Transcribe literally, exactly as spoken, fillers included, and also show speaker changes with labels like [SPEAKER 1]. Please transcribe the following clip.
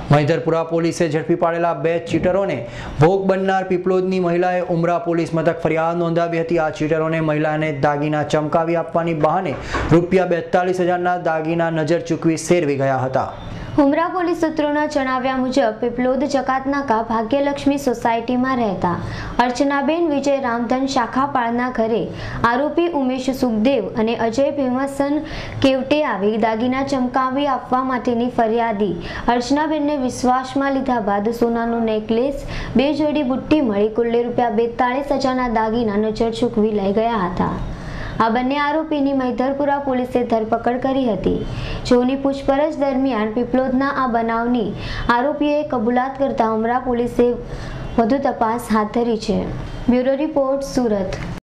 [SPEAKER 1] મહિધરપુરા પોલીસે ઝડપી પાડેલા બે ચીટરોને ભોગ બનનાર પીપલોદની મહિલાએ ઉમરા પોલીસ મથક ફરિયાદ નોંધાવી હતી। આ ચીટરોને મહિલાને દાગીના ચમકાવી આપવાની બહાને રૂપિયા બેતાલીસ હજારના દાગીના નજર ચૂકવી સેરવી ગયા હતા।
[SPEAKER 2] ઉમરા પોલીસ સૂત્રોના જણાવ્યા મુજબ પીપલોદ જકાતનાકા ભાગ્યલક્ષ્મી સોસાયટીમાં રહેતા અર્ચનાબેન વિજય રામધન શાખાપાળના ઘરે આરોપી ઉમેશ સુખદેવ અને અજય ભીમસન કેવટે આવી દાગીના ચમકાવી આપવા માટેની ફરિયાદી અર્ચનાબેનને વિશ્વાસમાં લીધા બાદ સોનાનો નેકલેસ, બે જોડી બુટ્ટી મળી કુલ્લે રૂપિયા બેતાલીસ હજારના દાગીના નજર ચૂકવી લઈ ગયા હતા। આ બંને આરોપીની મહિધરપુરા પોલીસે ધરપકડ કરી હતી, જેઓની પૂછપરછ દરમિયાન પીપલોદના આ બનાવની આરોપીઓએ કબૂલાત કરતા ઉમરા પોલીસે વધુ તપાસ હાથ ધરી છે। Bureau report, Surat.